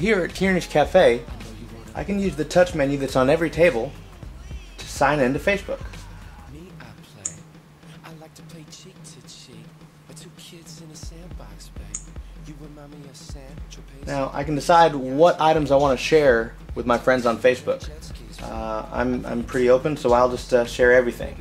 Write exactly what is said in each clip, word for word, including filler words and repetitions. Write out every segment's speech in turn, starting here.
here at Tierney's Cafe, I can use the touch menu that's on every table to sign into Facebook. Now I can decide what items I want to share with my friends on Facebook. Uh, I'm, I'm pretty open, so I'll just uh, share everything.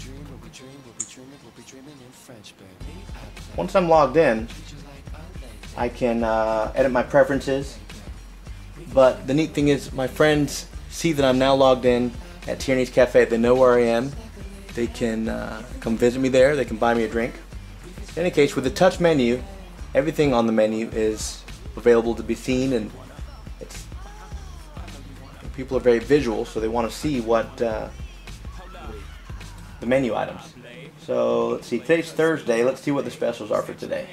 Once I'm logged in, I can uh, edit my preferences, but the neat thing is my friends see that I'm now logged in at Tierney's Cafe. They know where I am. They can uh, come visit me there. They can buy me a drink. In any case, with the touch menu, everything on the menu is available to be seen, and it's, people are very visual, so they want to see what uh, the menu items. So let's see, today's Thursday. Let's see what the specials are for today.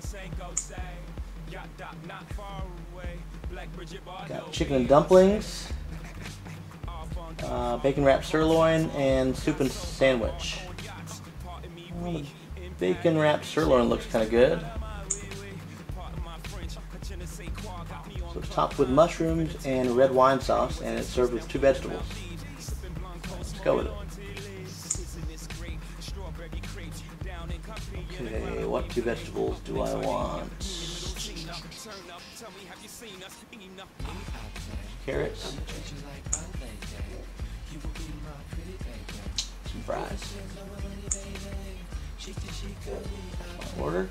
Got chicken and dumplings, uh, bacon wrapped sirloin, and soup and sandwich. Well, the bacon wrapped sirloin looks kind of good. So it's topped with mushrooms and red wine sauce, and it's served with two vegetables. Let's go with it. Okay, what two vegetables do I want? Carrots. Some fries. My order.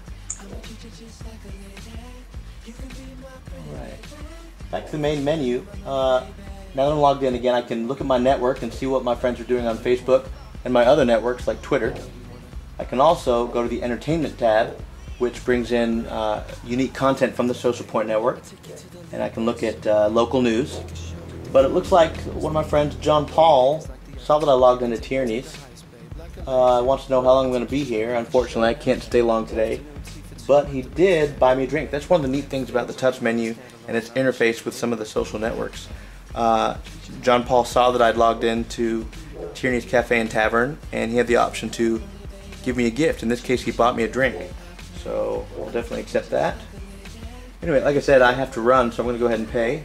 Alright. Back to the main menu. Uh, now that I'm logged in again, I can look at my network and see what my friends are doing on Facebook and my other networks like Twitter. I can also go to the Entertainment tab, which brings in uh, unique content from the Social Point Network, and I can look at uh, local news. But it looks like one of my friends, John Paul, saw that I logged into Tierney's. Uh, wants to know how long I'm going to be here. Unfortunately, I can't stay long today, but he did buy me a drink. That's one of the neat things about the touch menu and its interface with some of the social networks. Uh, John Paul saw that I'd logged into Tierney's Cafe and Tavern, and he had the option to give me a gift. In this case, he bought me a drink, so I'll definitely accept that. Anyway, like I said, I have to run, so I'm going to go ahead and pay.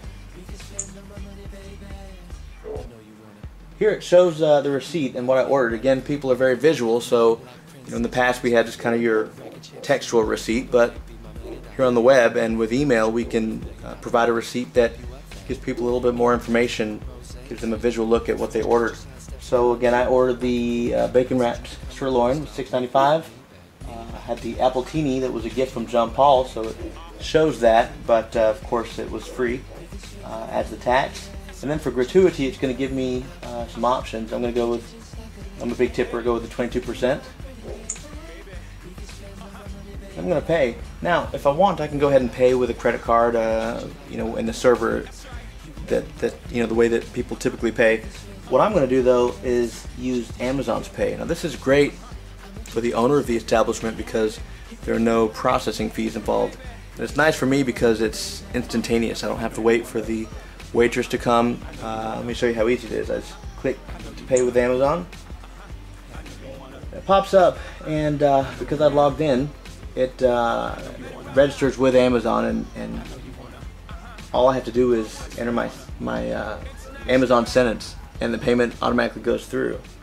Here it shows uh, the receipt and what I ordered. Again, people are very visual, so you know, in the past we had just kind of your textual receipt, but here on the web and with email we can uh, provide a receipt that gives people a little bit more information, gives them a visual look at what they ordered. So again, I ordered the uh, bacon wrapped sirloin, six ninety-five. Uh, I had the appletini that was a gift from John Paul, so it shows that, but uh, of course it was free, uh, adds the tax. And then for gratuity, it's going to give me uh, some options. I'm going to go with, I'm a big tipper, go with the twenty-two percent. I'm going to pay. Now, if I want, I can go ahead and pay with a credit card, uh, you know, in the server, that, that, you know, the way that people typically pay. What I'm going to do, though, is use Amazon's Pay. Now, this is great for the owner of the establishment because there are no processing fees involved. And it's nice for me because it's instantaneous. I don't have to wait for the waitress to come. Uh, let me show you how easy it is. I just click to pay with Amazon. It pops up, and uh, because I've logged in, it uh, registers with Amazon, and, and all I have to do is enter my, my uh, Amazon sentence, and the payment automatically goes through.